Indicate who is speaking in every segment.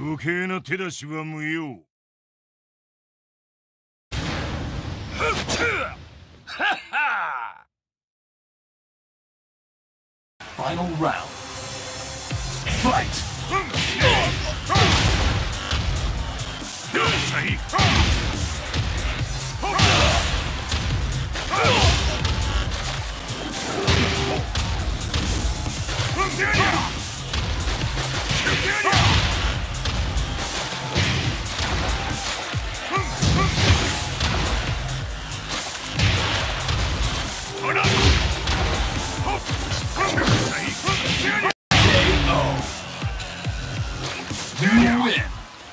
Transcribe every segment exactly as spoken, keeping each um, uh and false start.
Speaker 1: 余計な手出しは無用。
Speaker 2: Final round. Fight! You win!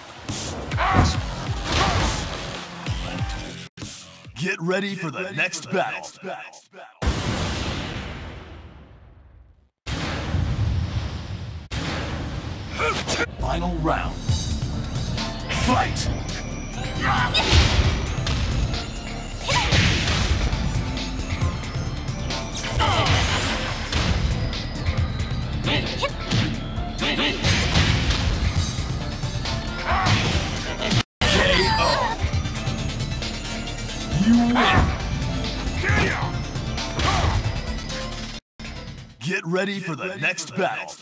Speaker 2: Get ready for the next battle. Final round. Fight! You win! Get ready for the next battle.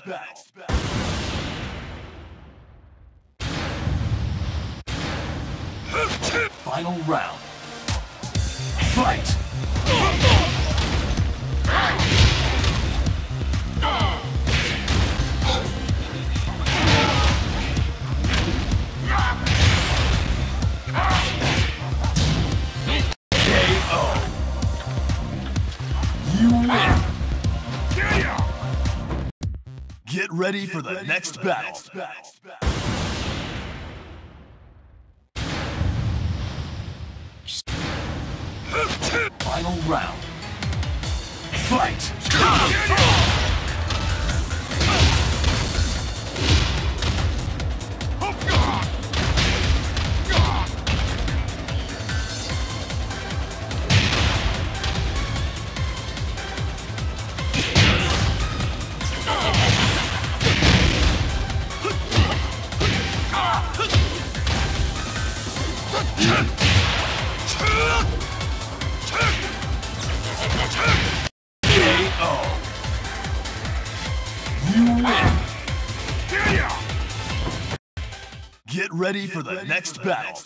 Speaker 2: Final round. Fight! You win! Get ready for the next battle. Final round. Fight! Get ready for the next battle.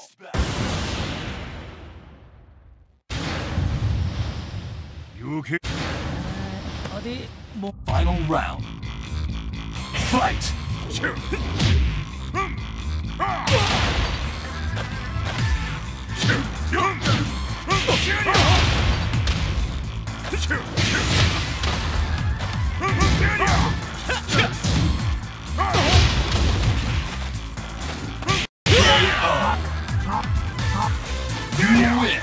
Speaker 2: Final round. Fight! You win!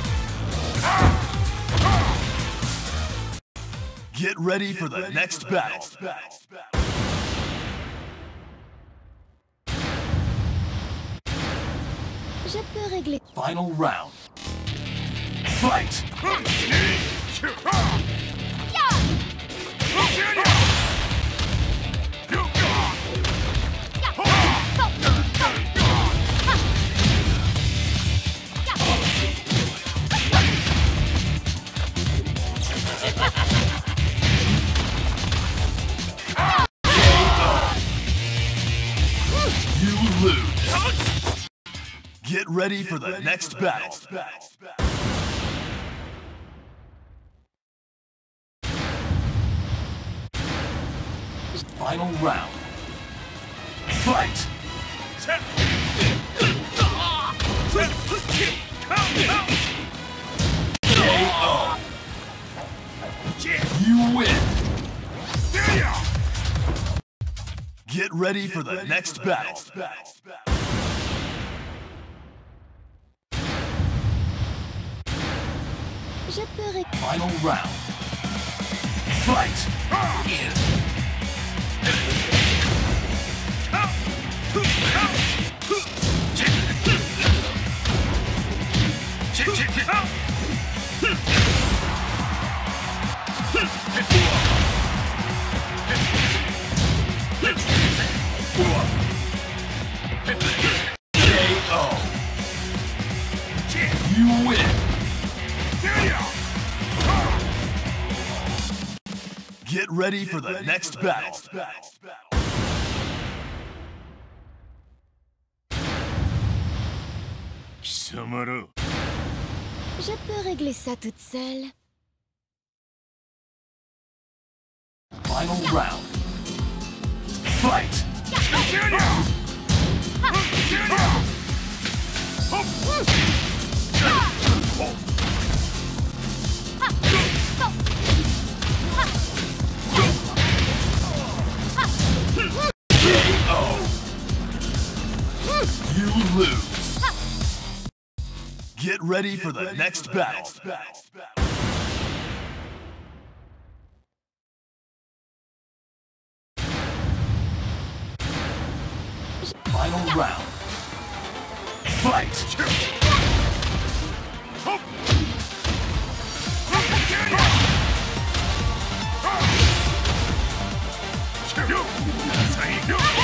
Speaker 2: Get ready for the next battle.
Speaker 3: Je peux régler.
Speaker 2: Final round. Fight! You lose. Get ready for the next battle. Final round. Fight! K O. You win. Get ready for the next battle.
Speaker 3: Je peux régler.
Speaker 2: Final round. Fight! ready for the next battle.
Speaker 1: Kisamaru.
Speaker 3: Je peux régler ça toute seule.
Speaker 2: Final round. Fight! You lose. Get ready for the next battle. Final round. Fight!
Speaker 1: You!